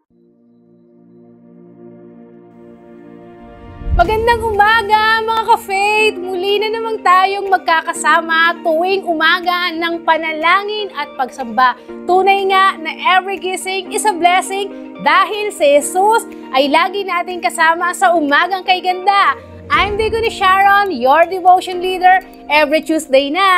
Magandang umaga mga ka-faith! Muli na naman tayong magkakasama tuwing umaga ng panalangin at pagsamba. Tunay nga na every gising is a blessing dahil si Jesus ay lagi nating kasama sa umagang kay ganda. I'm Deacon Sharon, your devotion leader, every Tuesday na.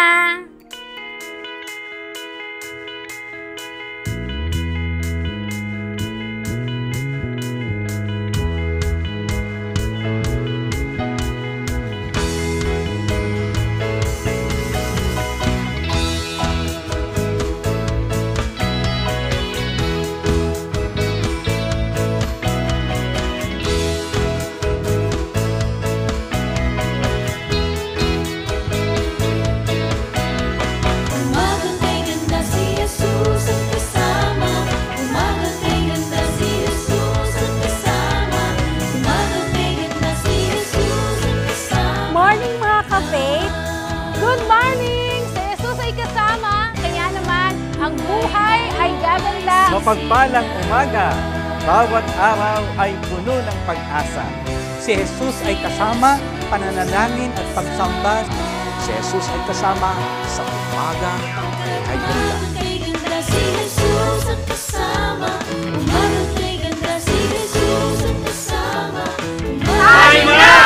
Good morning! Si Jesus ay kasama, kaya naman ang buhay ay gaganda. Mapagpalang umaga, bawat araw ay puno ng pag-asa. Si Jesus ay kasama, pananalangin at pagsamba. Si Jesus ay kasama sa umaga ay ganda. Si Jesus ang kasama, umaga kay ganda. Si Jesus ang kasama, umaga kay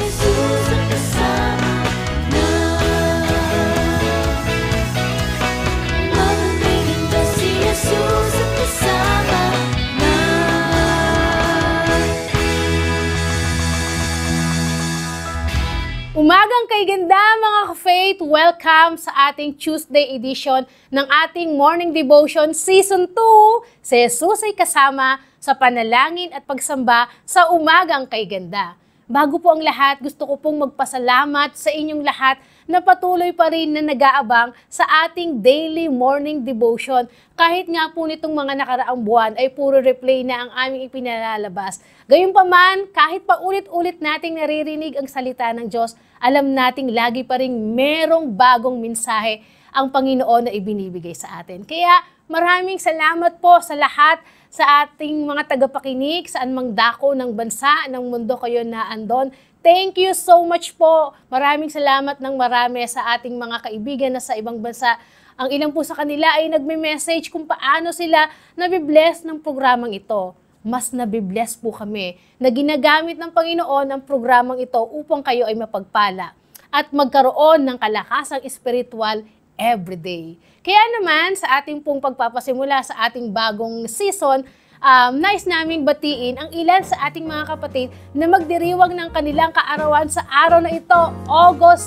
Umagang kay ganda mga ka-faith! Welcome sa ating Tuesday edition ng ating Morning Devotion Season 2. Si Jesus ay kasama sa panalangin at pagsamba sa umagang kay ganda. Bago po ang lahat, gusto ko pong magpasalamat sa inyong lahat na patuloy pa rin na nag-aabang sa ating daily morning devotion. Kahit nga po nitong mga nakaraang buwan ay puro replay na ang aming ipinalalabas. Gayunpaman, kahit pa ulit-ulit nating naririnig ang salita ng Diyos, alam nating lagi pa rin merong bagong mensahe ang Panginoon na ibinibigay sa atin. Kaya maraming salamat po sa lahat sa ating mga tagapakinig, saan mang dako ng bansa, ng mundo kayo na andon. Thank you so much po. Maraming salamat ng marami sa ating mga kaibigan na sa ibang bansa. Ang ilang po sa kanila ay nagme-message kung paano sila nabibless ng programang ito. Mas nabibless po kami na ginagamit ng Panginoon ang programang ito upang kayo ay mapagpala at magkaroon ng kalakasang espiritual everyday. Kaya naman sa ating pong pagpapasimula sa ating bagong season, nais naming batiin ang ilan sa ating mga kapatid na magdiriwang ng kanilang kaarawan sa araw na ito, August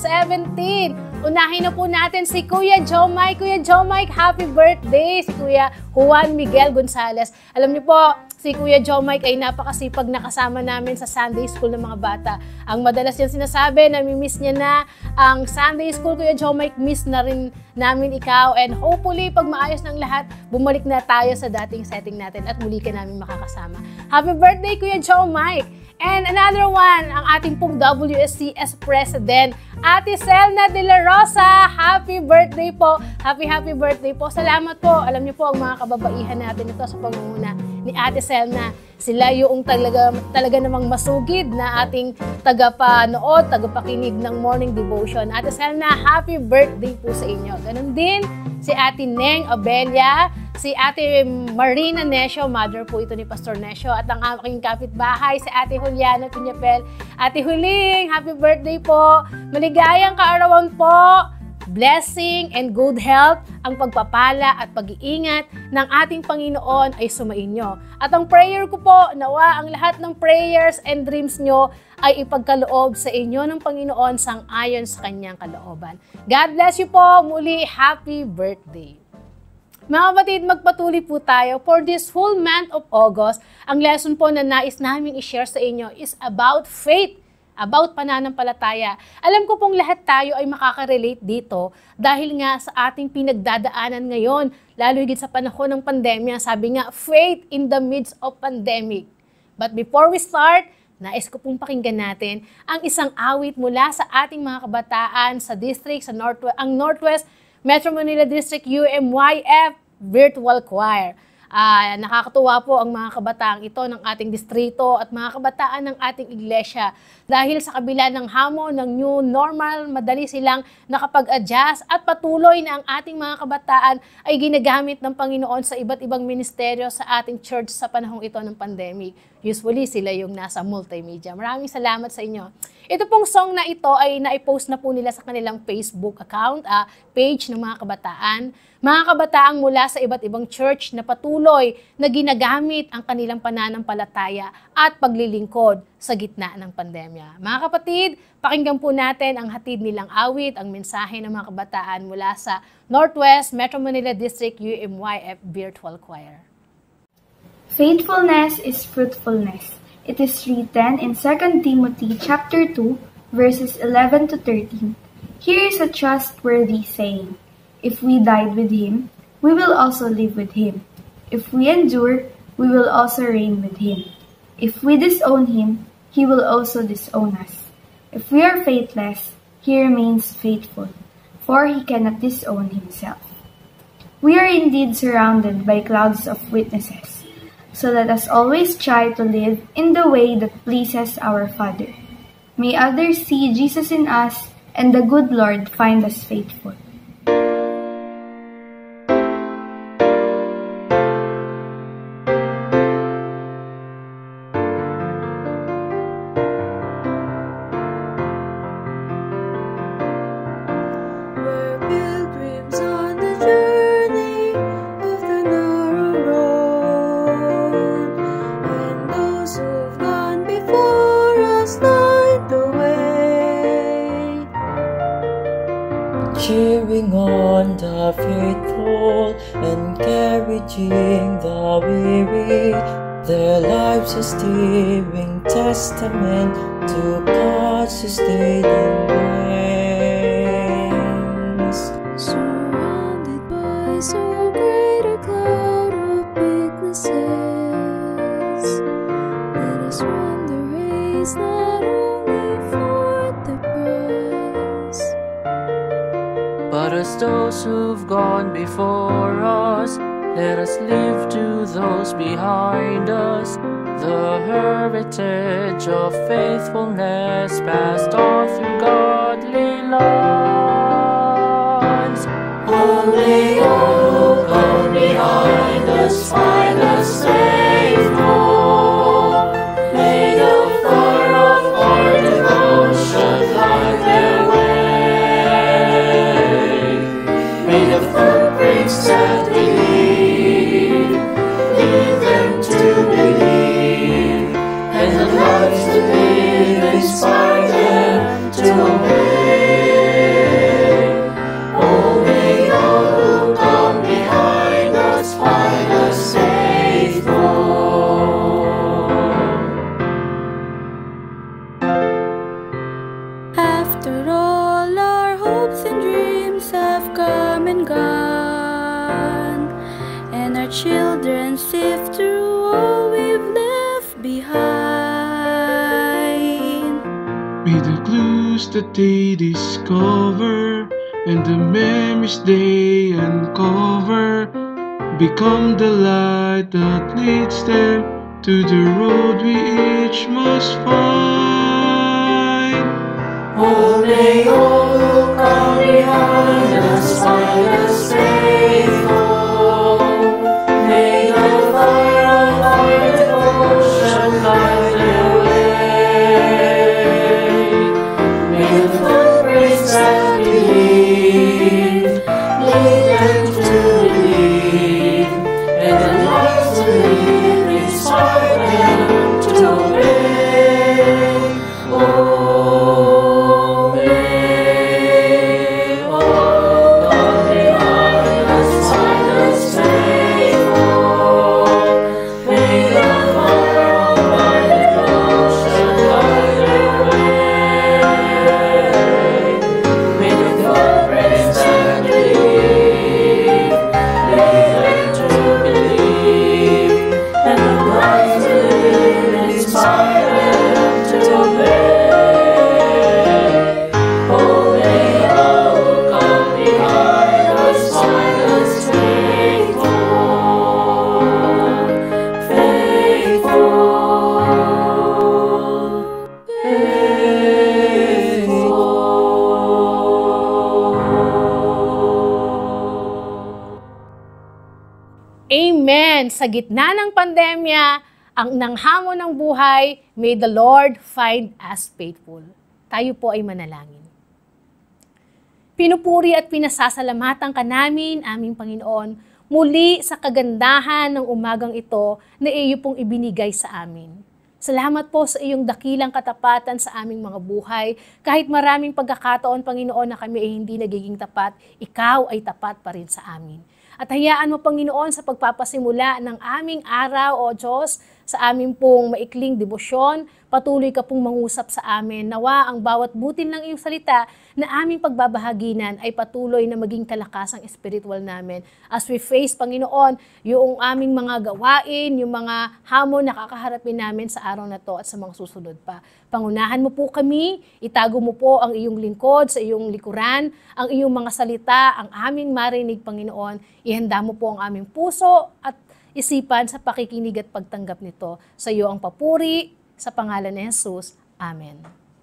17. Unahin na po natin si Kuya Joe Mike. Kuya Joe Mike, happy birthday! Si Kuya Juan Miguel Gonzalez. Alam niyo po, si Kuya Joe Mike ay napakasipag na kasama namin sa Sunday School ng mga bata. Ang madalas niya sinasabi, namimiss niya na ang Sunday School. Kuya Joe Mike, miss na rin namin ikaw. And hopefully, pag maayos ng lahat, bumalik na tayo sa dating setting natin at muli ka namin makakasama. Happy birthday, Kuya Joe Mike! And another one, ang ating pong WSCS President, Ate Selna De La Rosa. Happy birthday po! Happy birthday po! Salamat po! Alam niyo po, ang mga kababaihan natin ito sa pangunguna ni Ate Selna. Sila yung talaga namang masugid na ating tagapanood, tagapakinig ng Morning Devotion. Ate Selna, happy birthday po sa inyo. Ganon din si Ate Neng Abelia, si Ate Marina Nesio, mother po ito ni Pastor Nesio, at ang aking kapitbahay, si Ate Juliana Piñapel. Ate Huling, happy birthday po! Maligayang kaarawan po! Blessing and good health, ang pagpapala at pag-iingat ng ating Panginoon ay sumainyo. At ang prayer ko po, nawa ang lahat ng prayers and dreams nyo ay ipagkaloob sa inyo ng Panginoon sang-ayon sa kanyang kalooban. God bless you po! Muli, happy birthday! Mga kapatid, magpatuloy po tayo. For this whole month of August, ang lesson po na nais namin i-share sa inyo is about faith. About pananampalataya. Alam ko pong lahat tayo ay makaka-relate dito dahil nga sa ating pinagdadaanan ngayon, lalo higit sa panahon ng pandemya, sabi nga, faith in the midst of pandemic. But before we start, nais ko pong pakinggan natin ang isang awit mula sa ating mga kabataan sa district, ang Northwest Metro Manila District UMYF Virtual Choir. Nakakatuwa po ang mga kabataang ito ng ating distrito at mga kabataan ng ating iglesia. Dahil sa kabila ng hamon ng new normal, madali silang nakapag-adjust at patuloy na ang ating mga kabataan ay ginagamit ng Panginoon sa iba't ibang ministeryo sa ating church sa panahong ito ng pandemic. Usually sila yung nasa multimedia. Maraming salamat sa inyo. Ito pong song na ito ay naipost na po nila sa kanilang Facebook account, page ng mga kabataan. Mga kabataang mula sa iba't ibang church na patuloy na ginagamit ang kanilang pananampalataya at paglilingkod sa gitna ng pandemya. Mga kapatid, pakinggan po natin ang hatid nilang awit, ang mensahe ng mga kabataan mula sa Northwest Metro Manila District UMYF Virtual Choir. Faithfulness is fruitfulness. It is written in 2 Timothy chapter 2, verses 11 to 13. Here is a trustworthy saying: if we died with him, we will also live with him. If we endure, we will also reign with him. If we disown him, he will also disown us. If we are faithless, he remains faithful, for he cannot disown himself. We are indeed surrounded by clouds of witnesses, so let us always try to live in the way that pleases our Father. May others see Jesus in us, and the good Lord find us faithful. We're pilgrims on the journey of the narrow road, and those who've gone before us light the way. Cheering on the faithful, encouraging the weary, their lives a stirring testament to God's sustaining grace. Surrounded by so great a cloud of witnesses, let us run the race not only for the prize, But as those who've gone before us, let us live to those behind us, the heritage of faithfulness passed on through godly lines. Only all who come behind us find us faithful. May the fire of our devotion light their way. May the footprints that we lead them to believe, and the lives that live inspire them to obey. Oh, may all who come behind us find us faithful. after all our hopes and dreams have come and gone, and our children sift through all we've left behind. May the clues that they discover and the memories they uncover become the light that leads them to the road we each must find. Oh, may all who come behind us find us faithful. May the fire of our devotion light their way. May the footprints that we lead them to believe, and the lives we live inspire them to obey. Oh, may all come behind us find us faithful. May the fire of our devotion light their way. May the footprints that lead them to believe, and the lives we live inspire them to obey. Oh, may all who come behind us find us faithful. sa gitna ng pandemya, ng hamon ng buhay, may the Lord find us faithful. Tayo po ay manalangin. Pinupuri at pinasasalamatan ka namin, aming Panginoon, muli sa kagandahan ng umagang ito na iyo pong ibinigay sa amin. Salamat po sa iyong dakilang katapatan sa aming mga buhay. Kahit maraming pagkakataon, Panginoon, na kami ay hindi nagiging tapat, ikaw ay tapat pa rin sa amin. At hayaan mo, Panginoon, sa pagpapasimula ng aming araw, O Diyos, sa aming pong maikling debosyon, patuloy ka pong mangusap sa amin. Nawa ang bawat butil ng iyong salita na aming pagbabahaginan ay patuloy na maging kalakasang espiritual namin. As we face, Panginoon, yung aming mga gawain, yung mga hamon na kakaharapin namin sa araw na to at sa mga susunod pa. Pangunahan mo po kami, itago mo po ang iyong lingkod sa iyong likuran, ang iyong mga salita, ang aming marinig, Panginoon. Ihanda mo po ang aming puso at isipan sa pakikinig at pagtanggap nito. Sa iyo ang papuri, sa pangalan ni Jesus. Amen.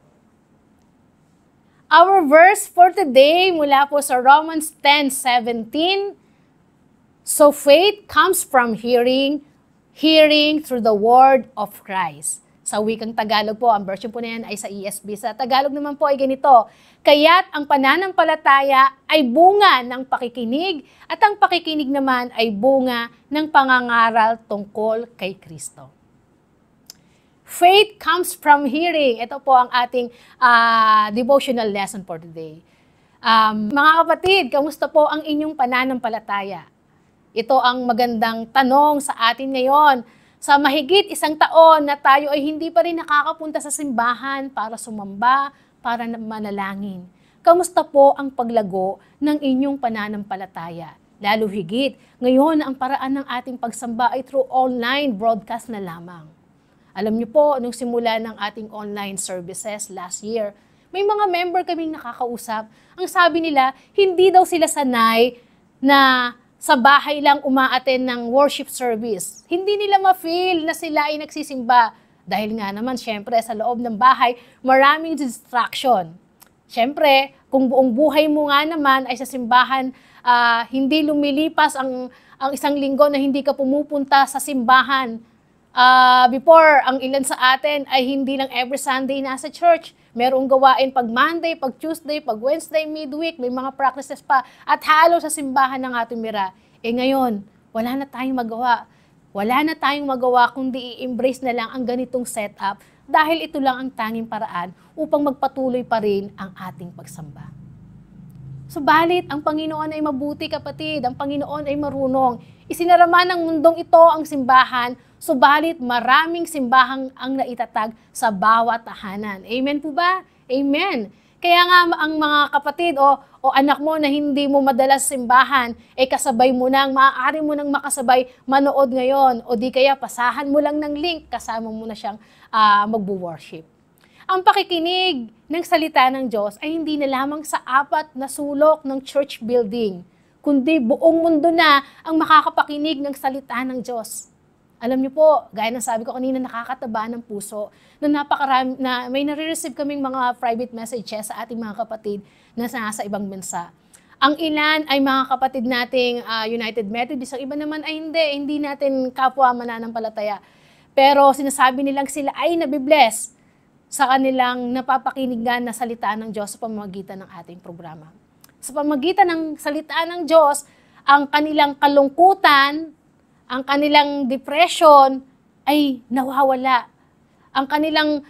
Our verse for today mula po sa Romans 10:17. So faith comes from hearing, hearing through the word of Christ. Sa wikang Tagalog po, ang version po na yan ay sa ESV. Sa Tagalog naman po ay ganito, kaya't ang pananampalataya ay bunga ng pakikinig at ang pakikinig naman ay bunga ng pangangaral tungkol kay Kristo. Faith comes from hearing. Ito po ang ating devotional lesson for today. Mga kapatid, kamusta po ang inyong pananampalataya? Ito ang magandang tanong sa atin ngayon. Sa mahigit 1 taon na tayo ay hindi pa rin nakakapunta sa simbahan para sumamba, para manalangin. Kamusta po ang paglago ng inyong pananampalataya? Lalo higit, ngayon ang paraan ng ating pagsamba ay through online broadcast na lamang. Alam niyo po, nung simula ng ating online services last year, may mga member kaming nakakausap. Ang sabi nila, hindi daw sila sanay na sa bahay lang umaattend ng worship service. Hindi nila ma-feel na sila ay nagsisimba. Dahil nga naman, syempre, sa loob ng bahay, maraming distraction. Syempre, kung buong buhay mo nga naman ay sa simbahan, hindi lumilipas ang isang linggo na hindi ka pumupunta sa simbahan. Before, ang ilan sa atin ay hindi lang every Sunday nasa church. Merong gawain pag Monday, pag Tuesday, pag Wednesday, midweek, may mga practices pa. At halo sa simbahan ng ating mira. Ngayon, wala na tayong magawa. Wala na tayong magawa kundi i-embrace na lang ang ganitong setup dahil ito lang ang tanging paraan upang magpatuloy pa rin ang ating pagsamba. Subalit, ang Panginoon ay mabuti, kapatid. Ang Panginoon ay marunong. Isinarama ng mundong ito ang simbahan, subalit maraming simbahang ang naitatag sa bawat tahanan. Amen po ba? Amen. Kaya nga ang mga kapatid o anak mo na hindi mo madalas simbahan, kasabay mo nang, maaari mo nang makasabay manood ngayon. O di kaya pasahan mo lang ng link, kasama mo na siyang magbo-worship. Ang pakikinig ng salita ng Diyos ay hindi na lamang sa 4 na sulok ng church building, kundi buong mundo na ang makakapakinig ng salita ng Diyos. Alam niyo po, gaya ng sabi ko kanina, nakakataba ng puso na napakarami, na may nare-receive kaming mga private messages sa ating mga kapatid na nasa ibang bansa. Ang ilan ay mga kapatid nating United Methodist, ang iba naman ay hindi natin kapwa mananampalataya. Pero sinasabi nilang sila ay nabibless sa kanilang napapakinigan na salita ng Diyos sa pamamagitan ng ating programa. Sa pamamagitan ng salita ng Diyos, ang kanilang kalungkutan, ang kanilang depression ay nawawala. Ang kanilang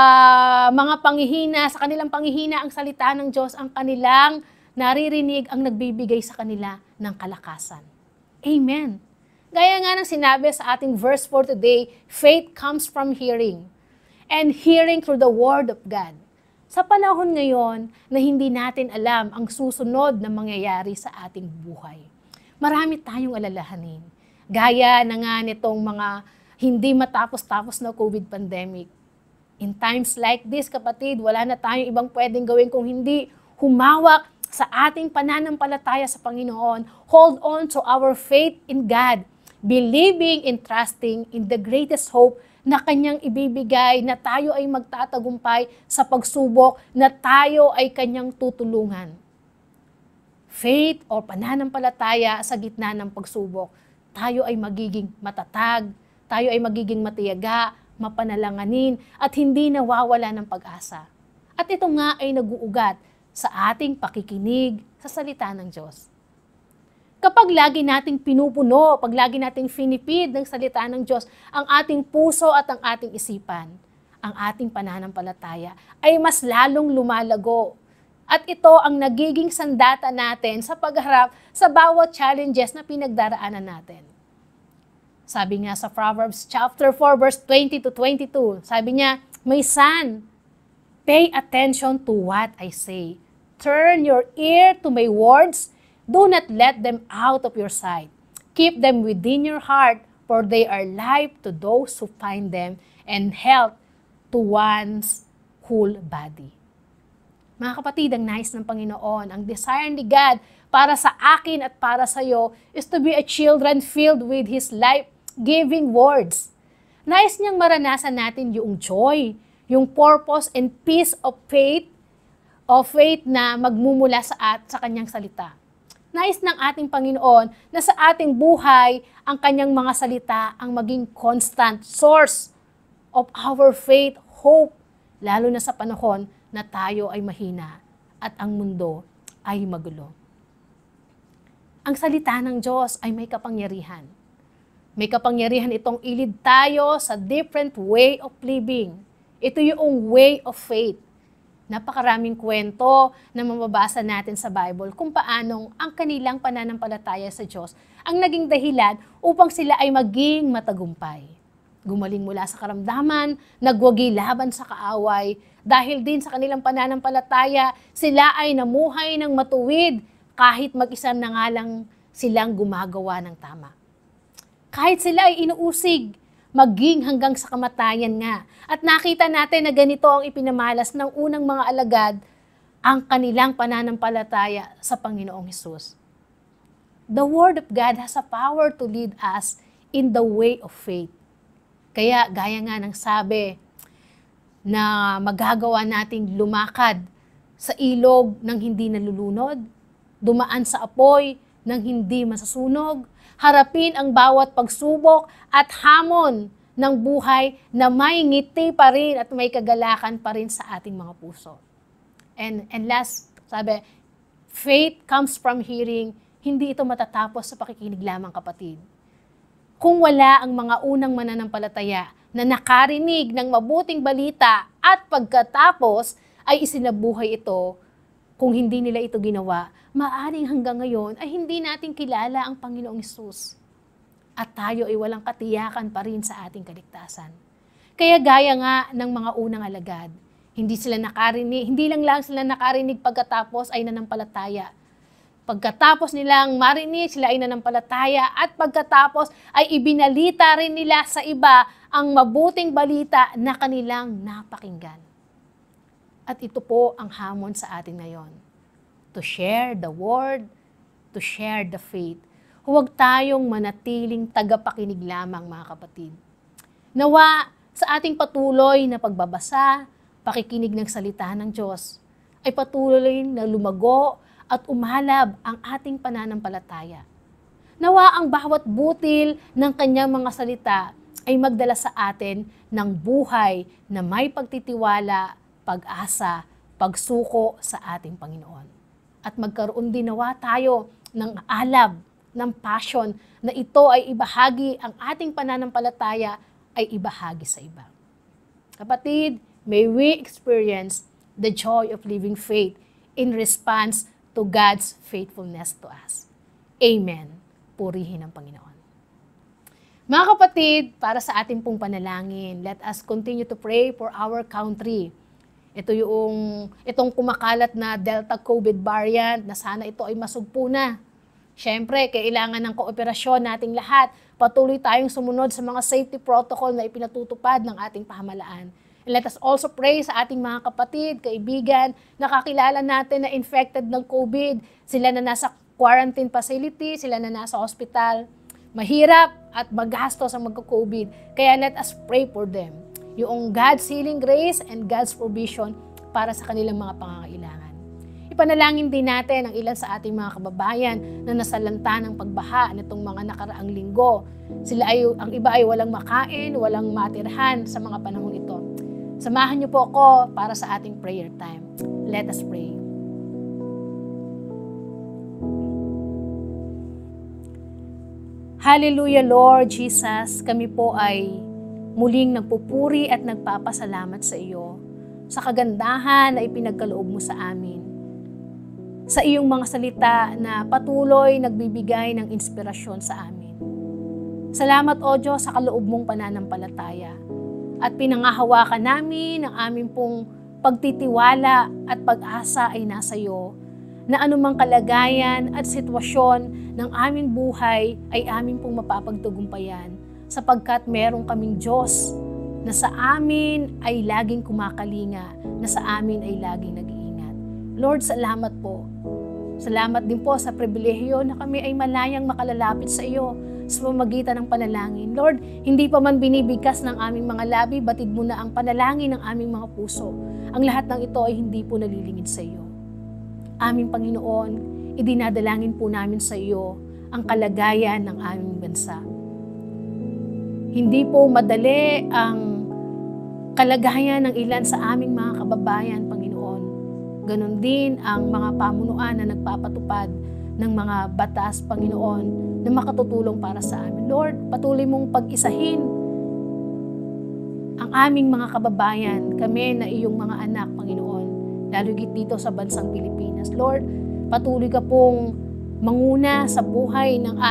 mga panghihina, sa kanilang panghihina ang salita ng Diyos, ang kanilang naririnig ang nagbibigay sa kanila ng kalakasan. Amen. Gaya nga ng sinabi sa ating verse for today, faith comes from hearing, and hearing through the Word of God. Sa panahon ngayon na hindi natin alam ang susunod na mangyayari sa ating buhay, marami tayong alalahanin. Gaya na nga nitong mga hindi matapos-tapos na COVID pandemic. In times like this, kapatid, wala na tayong ibang pwedeng gawin kung hindi humawak sa ating pananampalataya sa Panginoon. Hold on to our faith in God, believing and trusting in the greatest hope na Kanyang ibibigay, na tayo ay magtatagumpay sa pagsubok, na tayo ay Kanyang tutulungan. Faith o pananampalataya sa gitna ng pagsubok. tayo ay magiging matatag, tayo ay magiging matiyaga, mapanalanganin, at hindi nawawala ng pag-asa. At ito nga ay naguugat sa ating pakikinig sa salita ng Diyos. Kapag lagi nating pinupuno, pag lagi nating finipid ng salita ng Diyos ang ating puso at ang ating isipan, ang ating pananampalataya ay mas lalong lumalago. At ito ang nagiging sandata natin sa pagharap sa bawat challenges na pinagdaraanan natin. Sabi nga sa Proverbs chapter 4 verse 20 to 22, sabi niya, "My son, pay attention to what I say. Turn your ear to my words. Do not let them out of your sight. Keep them within your heart, for they are life to those who find them and health to one's whole body." Mga kapatid, ang nais ng Panginoon, ang desire ni God para sa akin at para sa iyo is to be a children filled with His life-giving words. Nais niyang maranasan natin yung joy, yung purpose and peace of faith na magmumula sa kanyang salita. Nais ng ating Panginoon na sa ating buhay, ang kanyang mga salita ang maging constant source of our faith, hope, lalo na sa panahon na tayo ay mahina at ang mundo ay magulo. Ang salita ng Diyos ay may kapangyarihan. May kapangyarihan itong ilid tayo sa different way of living. Ito yung way of faith. Napakaraming kwento na mababasa natin sa Bible kung paanong ang kanilang pananampalataya sa Diyos ang naging dahilan upang sila ay maging matagumpay. Gumaling mula sa karamdaman, nagwagi laban sa kaaway, dahil din sa kanilang pananampalataya, sila ay namuhay ng matuwid kahit mag-isa na nga lang silang gumagawa ng tama. Kahit sila ay inuusig, maging hanggang sa kamatayan nga. At nakita natin na ganito ang ipinamalas ng unang mga alagad, ang kanilang pananampalataya sa Panginoong Hesus. The Word of God has a power to lead us in the way of faith. Kaya gaya nga ng sabi, na magagawa nating lumakad sa ilog ng hindi nalulunod, dumaan sa apoy ng hindi masasunog, harapin ang bawat pagsubok at hamon ng buhay na may ngiti pa rin at may kagalakan pa rin sa ating mga puso. And last, sabi, faith comes from hearing, hindi ito matatapos sa pakikinig lamang, kapatid. Kung wala ang mga unang mananampalataya na nakarinig ng mabuting balita at pagkatapos ay isinabuhay ito, kung hindi nila ito ginawa, maaaring hanggang ngayon ay hindi natin kilala ang Panginoong Hesus. At tayo ay walang katiyakan pa rin sa ating kaligtasan. Kaya gaya nga ng mga unang alagad, hindi lang sila nakarinig pagkatapos ay nanampalataya. Pagkatapos nilang marinig, sila ay nanampalataya at pagkatapos ay ibinalita rin nila sa iba ang mabuting balita na kanilang napakinggan. At ito po ang hamon sa atin ngayon. To share the word, to share the faith. Huwag tayong manatiling tagapakinig lamang, mga kapatid. Nawa sa ating patuloy na pagbabasa, pakikinig ng salita ng Diyos, ay patuloy na lumago at umalab ang ating pananampalataya. Nawa ang bawat butil ng kanyang mga salita ay magdala sa atin ng buhay na may pagtitiwala, pag-asa, pagsuko sa ating Panginoon. At magkaroon din nawa tayo ng alab, ng passion na ito ay ibahagi, ang ating pananampalataya ay ibahagi sa iba. Kapatid, may we experience the joy of living faith in response to God's faithfulness to us. Amen. Purihin ang Panginoon. Mga kapatid, para sa ating pong panalangin, let us continue to pray for our country. Itong kumakalat na Delta COVID variant, na sana ito ay masugpo na. Siyempre, kailangan ng kooperasyon nating lahat. Patuloy tayong sumunod sa mga safety protocol na ipinatutupad ng ating pamahalaan. And let us also pray sa ating mga kapatid, kaibigan, nakakilala natin na infected ng COVID. Sila na nasa quarantine facility, sila na nasa hospital. Mahirap at magastos ang magka-COVID. Kaya let us pray for them. Yung God's healing grace and God's provision para sa kanilang mga pangangailangan. Ipanalangin din natin ang ilan sa ating mga kababayan na nasalanta ng pagbaha nitong mga nakaraang linggo. Ang iba ay walang makain, walang matirhan sa mga panahon ito. Samahan niyo po ako para sa ating prayer time. Let us pray. Hallelujah, Lord Jesus. Kami po ay muling nagpupuri at nagpapasalamat sa iyo sa kagandahan na ipinagkaloob mo sa amin. Sa iyong mga salita na patuloy nagbibigay ng inspirasyon sa amin. Salamat, O Diyos, sa kaloob mong pananampalataya. At pinangahawakan namin ang aming pong pagtitiwala at pag-asa ay nasa iyo, na anumang kalagayan at sitwasyon ng aming buhay ay aming pong mapapagtagumpayan, sapagkat meron kaming Diyos na sa amin ay laging kumakalinga, na sa amin ay laging nag-iingat. Lord, salamat po. Salamat din po sa pribilehiyo na kami ay malayang makalalapit sa iyo sa pamamagitan ng panalangin. Lord, hindi pa man binibigkas ng aming mga labi, batid mo na ang panalangin ng aming mga puso. Ang lahat ng ito ay hindi po nalilingid sa iyo. Aming Panginoon, idinadalangin po namin sa iyo ang kalagayan ng aming bansa. Hindi po madali ang kalagayan ng ilan sa aming mga kababayan, Panginoon. Ganon din ang mga pamunuan na nagpapatupad ng mga batas, Panginoon, na makatutulong para sa amin. Lord, patuloy mong pag-isahin ang aming mga kababayan, kami na iyong mga anak, Panginoon, lalo dito sa bansang Pilipinas. Lord, patuloy ka pong manguna sa buhay ng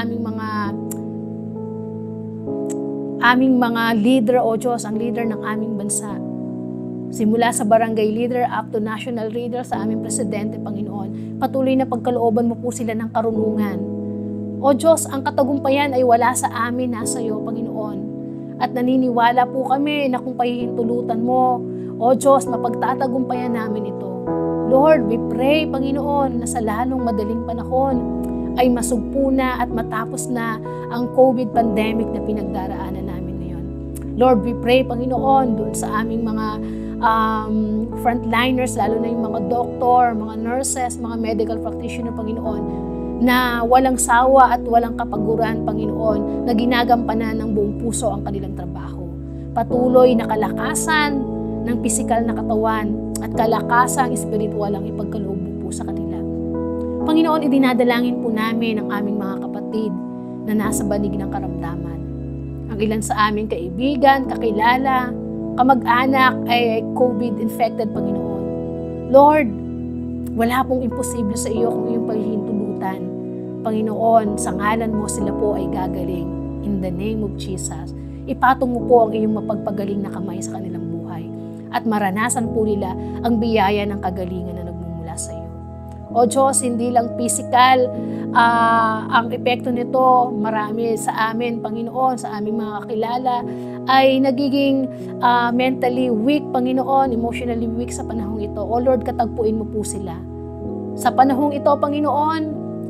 aming mga leader, O Diyos, ang leader ng aming bansa. Simula sa barangay leader up to national leader sa aming presidente, Panginoon, patuloy na pagkalooban mo po sila ng karunungan. O Diyos, ang katagumpayan ay wala sa amin, nasa iyo, Panginoon. At naniniwala po kami na kung pahihintulutan mo, O Diyos, mapagtatagumpayan namin ito. Lord, we pray, Panginoon, na sa lalong madaling panahon ay masugpo na at matapos na ang COVID pandemic na pinagdaraanan namin ngayon. Lord, we pray, Panginoon, doon sa aming mga frontliners, lalo na yung mga doktor, mga nurses, mga medical practitioner, Panginoon, na walang sawa at walang kapaguran, Panginoon, na ginagampanan ng buong puso ang kanilang trabaho. Patuloy na kalakasan ng pisikal na katawan at kalakasang espiritual ang ipagkaloob mo po sa kanila. Panginoon, idinadalangin po namin ang aming mga kapatid na nasa banig ng karamdaman. Ang ilan sa aming kaibigan, kakilala, kamag-anak ay COVID-infected, Panginoon. Lord, wala pong imposible sa iyo kung iyong paghihintulutan. Panginoon, sa ngalan mo sila po ay gagaling. In the name of Jesus, ipatong mo po ang iyong mapagpagaling na kamay sa kanilang buhay at maranasan po nila ang biyaya ng kagalingan na nagmumula sa iyo. O Diyos, hindi lang physical ang epekto nito, marami sa amin, Panginoon, sa aming mga kakilala, ay nagiging mentally weak, Panginoon, emotionally weak sa panahong ito. O Lord, katagpuin mo po sila. Sa panahong ito, Panginoon,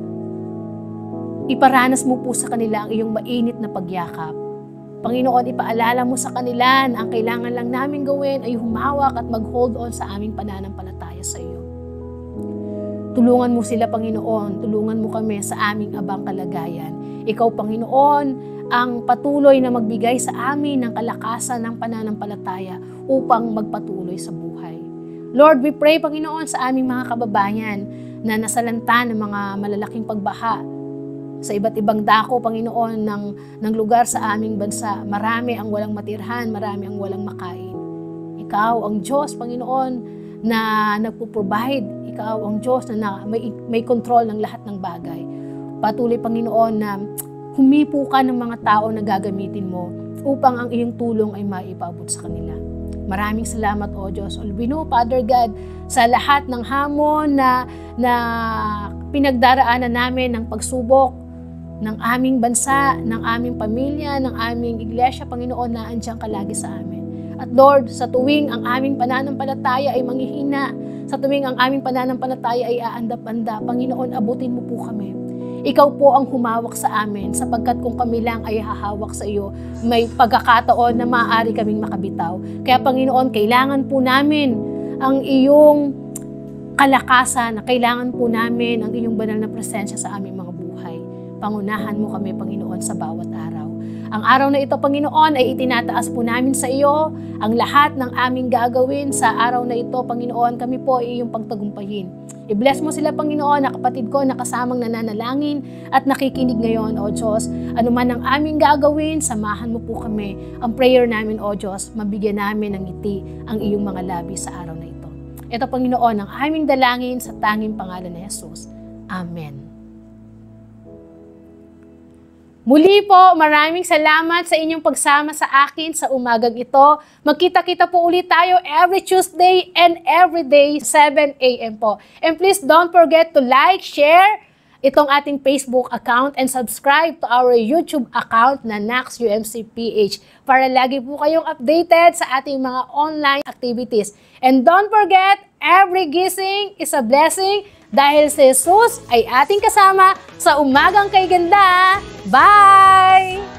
iparanas mo po sa kanila ang iyong mainit na pagyakap. Panginoon, ipaalala mo sa kanila na ang kailangan lang namin gawin ay humawak at mag-hold on sa aming pananampalataya sa iyo. Tulungan mo sila, Panginoon. Tulungan mo kami sa aming abang kalagayan. Ikaw, Panginoon, ang patuloy na magbigay sa amin ng kalakasan ng pananampalataya upang magpatuloy sa buhay. Lord, we pray, Panginoon, sa aming mga kababayan na nasalanta ng mga malalaking pagbaha sa iba't ibang dako, Panginoon, ng lugar sa aming bansa. Marami ang walang matirhan, marami ang walang makain. Ikaw ang Diyos, Panginoon, na nagpo-provide. Ikaw ang Diyos na may control ng lahat ng bagay. Patuloy, Panginoon, na humipo ka ng mga tao na gagamitin mo upang ang iyong tulong ay maipaabot sa kanila. Maraming salamat, O Diyos. We know, Father God, sa lahat ng hamon na pinagdaraanan namin ng pagsubok ng aming bansa, ng aming pamilya, ng aming iglesia, Panginoon, na andiyan ka lagi sa amin. At Lord, sa tuwing ang aming pananampalataya ay manghihina, sa tuwing ang aming pananampalataya ay aandap-anda, Panginoon, abutin mo po kami. Ikaw po ang humawak sa amin, sapagkat kung kami lang ay hahawak sa iyo, may pagkakataon na maaari kaming makabitaw. Kaya Panginoon, kailangan po namin ang iyong kalakasan na kailangan po namin ang iyong banal na presensya sa aming mga buhay. Pangunahan mo kami, Panginoon, sa bawat araw. Ang araw na ito, Panginoon, ay itinataas po namin sa iyo ang lahat ng aming gagawin sa araw na ito, Panginoon. Kami po ay iyong pagtagumpayin. I-bless mo sila, Panginoon, na kapatid ko na kasamang nananalangin at nakikinig ngayon, O Diyos. Ano man ang aming gagawin, samahan mo po kami. Ang prayer namin, O Diyos, mabigyan namin ng ngiti ang iyong mga labi sa araw na ito. Ito, Panginoon, ang aming dalangin sa tanging pangalan ni Jesus. Amen. Muli po, maraming salamat sa inyong pagsama sa akin sa umagang ito. Magkita-kita po ulit tayo every Tuesday and every day, 7 a.m. po. And please don't forget to like, share itong ating Facebook account and subscribe to our YouTube account na Nax UMC PH para lagi po kayong updated sa ating mga online activities. And don't forget, every gising is a blessing dahil si Jesus ay ating kasama sa umagang kay ganda. Bye!